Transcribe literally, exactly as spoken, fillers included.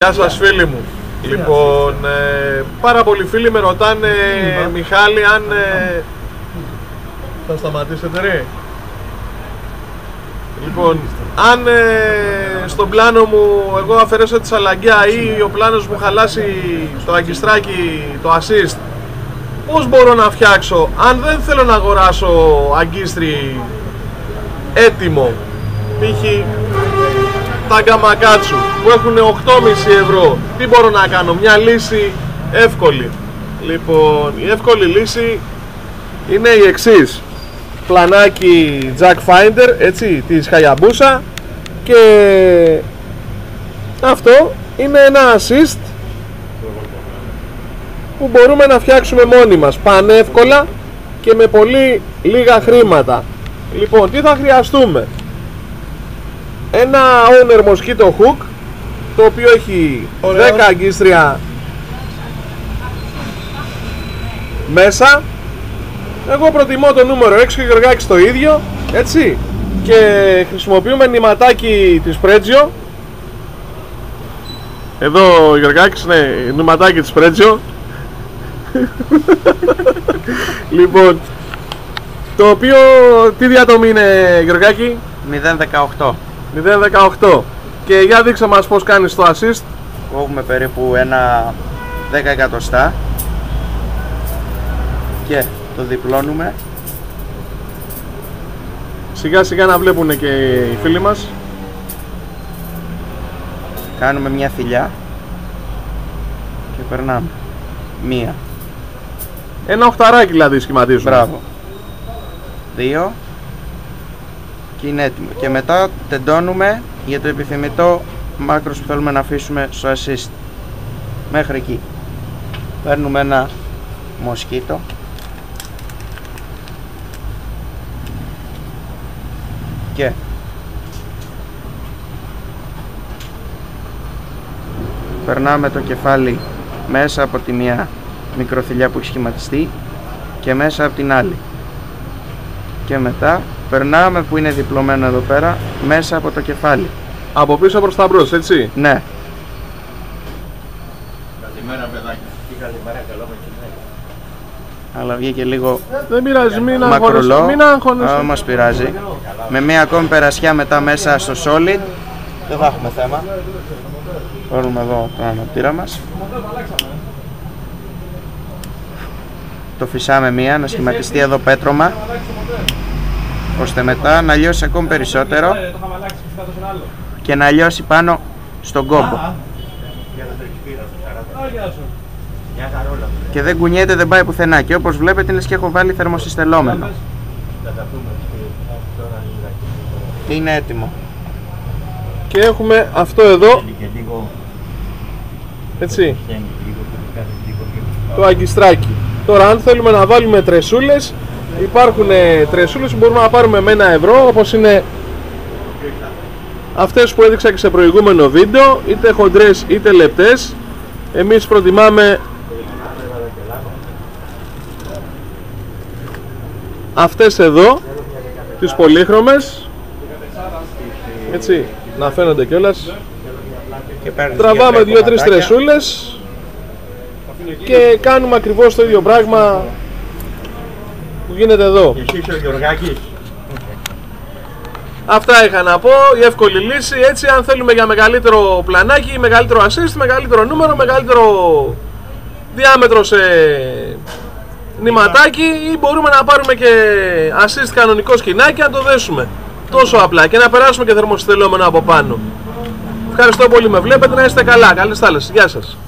Γεια σας φίλοι μου. Λοιπόν, ε, πάρα πολλοί φίλοι με ρωτάνε, mm. Μιχάλη, αν ε, θα σταματήσετε ρε. Λοιπόν, αν ε, στον πλάνο μου εγώ αφαιρέσω τη σαλαγκιά ή ο πλάνος μου χαλάσει το αγκιστράκι, το assist, πώς μπορώ να φτιάξω, αν δεν θέλω να αγοράσω αγκίστρι έτοιμο, π.χ. τα γκαμακάτσου που έχουν οκτώ κόμμα πέντε ευρώ, τι μπορώ να κάνω, μια λύση εύκολη. Λοιπόν, η εύκολη λύση είναι η εξής: πλανάκι jack finder, έτσι, της Hayabusa, και αυτό είναι ένα assist που μπορούμε να φτιάξουμε μόνοι μας πανεύκολα και με πολύ λίγα χρήματα. Λοιπόν, τι θα χρειαστούμε? Ένα owner mosquito hook, το οποίο έχει Ωραίος. δέκα αγκίστρια μέσα. Εγώ προτιμώ το νούμερο έξι και ο Γεωργάκης το ίδιο, έτσι, και χρησιμοποιούμε νηματάκι της Prezio. Εδώ ο Γεωργάκης είναι νηματάκι της Prezio. Λοιπόν, το οποίο, τι διατομή είναι Γεωργάκη? μηδέν δεκαοκτώ. μηδέν δεκαοκτώ. Και για δείξε μας πως κάνεις το assist. Έχουμε περίπου ένα δέκα εκατοστά και το διπλώνουμε. Σιγά σιγά να βλέπουν και οι φίλοι μας. Κάνουμε μια θηλιά και περνάμε μία. Ένα οχταράκι δηλαδή σχηματίζουμε. Μπράβο. Δύο. Και είναι έτοιμο. Και μετά τεντώνουμε για το επιθυμητό μάκρος που θέλουμε να αφήσουμε στο assist. Μέχρι εκεί. Παίρνουμε ένα μοσκίτο. Και περνάμε το κεφάλι μέσα από τη μία μικροθυλιά που έχει σχηματιστεί και μέσα από την άλλη. Και μετά περνάμε, που είναι διπλωμένο εδώ πέρα, μέσα από το κεφάλι. Από πίσω προς τα μπρος, έτσι? Ναι. Καλημέρα παιδάκια. Τι καλημέρα, καλό μεσημέρι. Αλλά βγήκε λίγο δεν πειράζει, μην μακρουλό, μην άγχωνεσαι. αλλά μας πειράζει. Με μία ακόμη περασιά μετά μέσα στο solid δεν θα έχουμε θέμα. Παίρνουμε εδώ τον αναπτήρα μας. Το φυσάμε μία, να σχηματιστεί εδώ πέτρωμα, ώστε μετά να λιώσει ακόμη περισσότερο και να λιώσει πάνω στον κόμπο. Και δεν κουνιέται, δεν πάει πουθενά. Και όπως βλέπετε είναι και έχω βάλει θερμοσυστελόμενο. Είναι έτοιμο. Και έχουμε αυτό εδώ, έτσι, το αγκιστράκι. Τώρα αν θέλουμε να βάλουμε τρεσούλες, υπάρχουν τρεσούλες που μπορούμε να πάρουμε με ένα ευρώ, όπως είναι αυτές που έδειξα και σε προηγούμενο βίντεο, είτε χοντρές είτε λεπτές. Εμείς προτιμάμε αυτές εδώ, τις πολύχρωμες, έτσι, να φαίνονται κιόλας. Τραβάμε δύο τρεις τρεσούλες και κάνουμε ακριβώς το ίδιο πράγμα που γίνεται εδώ. Εσύ ο Γεωργάκης. Αυτά είχα να πω, η εύκολη λύση. Έτσι, αν θέλουμε για μεγαλύτερο πλανάκι, μεγαλύτερο assist, μεγαλύτερο νούμερο, μεγαλύτερο διάμετρο σε νηματάκι, ή μπορούμε να πάρουμε και assist κανονικό σκηνάκι, να το δέσουμε. Τόσο απλά, και να περάσουμε και θερμοσυστελόμενο από πάνω. Ευχαριστώ πολύ, με βλέπετε, να είστε καλά. Καλές θάλασσες. Γεια σας.